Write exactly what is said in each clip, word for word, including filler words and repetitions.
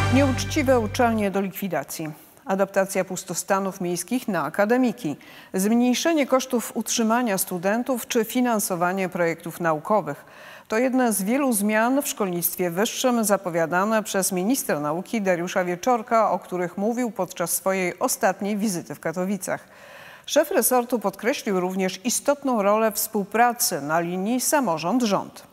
Nieuczciwe uczelnie do likwidacji. Adaptacja pustostanów miejskich na akademiki. Zmniejszenie kosztów utrzymania studentów czy finansowanie projektów naukowych. To jedna z wielu zmian w szkolnictwie wyższym zapowiadane przez ministra nauki Dariusza Wieczorka, o których mówił podczas swojej ostatniej wizyty w Katowicach. Szef resortu podkreślił również istotną rolę współpracy na linii samorząd-rząd.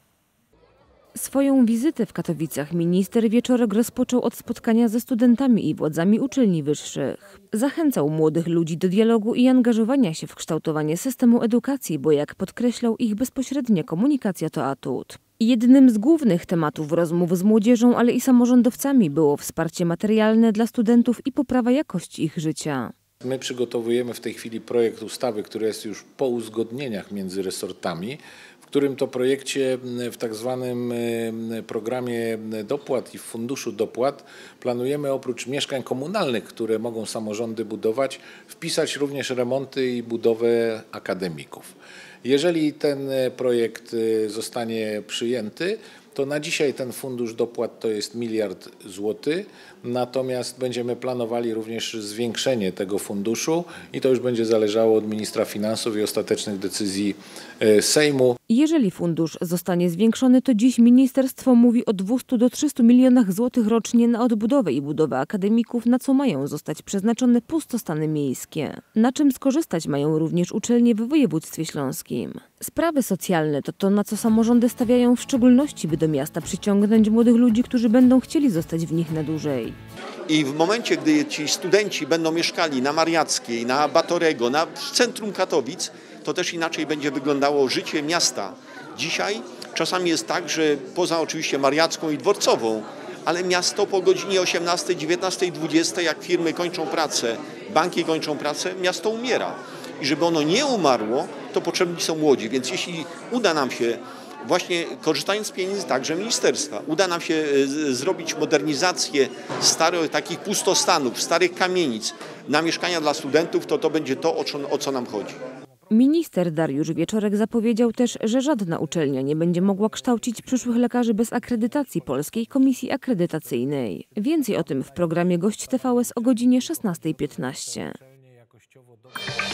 Swoją wizytę w Katowicach minister Wieczorek rozpoczął od spotkania ze studentami i władzami uczelni wyższych. Zachęcał młodych ludzi do dialogu i angażowania się w kształtowanie systemu edukacji, bo jak podkreślał, ich bezpośrednia komunikacja to atut. Jednym z głównych tematów rozmów z młodzieżą, ale i samorządowcami było wsparcie materialne dla studentów i poprawa jakości ich życia. My przygotowujemy w tej chwili projekt ustawy, który jest już po uzgodnieniach między resortami, w którym to projekcie w tak zwanym programie dopłat i w funduszu dopłat planujemy oprócz mieszkań komunalnych, które mogą samorządy budować, wpisać również remonty i budowę akademików. Jeżeli ten projekt zostanie przyjęty, to na dzisiaj ten fundusz dopłat to jest miliard złotych, natomiast będziemy planowali również zwiększenie tego funduszu i to już będzie zależało od ministra finansów i ostatecznych decyzji Sejmu. Jeżeli fundusz zostanie zwiększony, to dziś ministerstwo mówi o dwustu do trzystu milionach złotych rocznie na odbudowę i budowę akademików, na co mają zostać przeznaczone pustostany miejskie. Na czym skorzystać mają również uczelnie w województwie śląskim. Sprawy socjalne to to, na co samorządy stawiają w szczególności, by do miasta przyciągnąć młodych ludzi, którzy będą chcieli zostać w nich na dłużej. I w momencie, gdy ci studenci będą mieszkali na Mariackiej, na Batorego, na, w centrum Katowic, to też inaczej będzie wyglądało życie miasta. Dzisiaj czasami jest tak, że poza oczywiście Mariacką i Dworcową, ale miasto po godzinie osiemnastej, dziewiętnastej, dwudziestej, jak firmy kończą pracę, banki kończą pracę, miasto umiera. I żeby ono nie umarło, to potrzebni są młodzi. Więc jeśli uda nam się, właśnie korzystając z pieniędzy także ministerstwa, uda nam się zrobić modernizację starych takich pustostanów, starych kamienic na mieszkania dla studentów, to to będzie to, o co, o co nam chodzi. Minister Dariusz Wieczorek zapowiedział też, że żadna uczelnia nie będzie mogła kształcić przyszłych lekarzy bez akredytacji Polskiej Komisji Akredytacyjnej. Więcej o tym w programie Gość T V S o godzinie szesnastej piętnaście.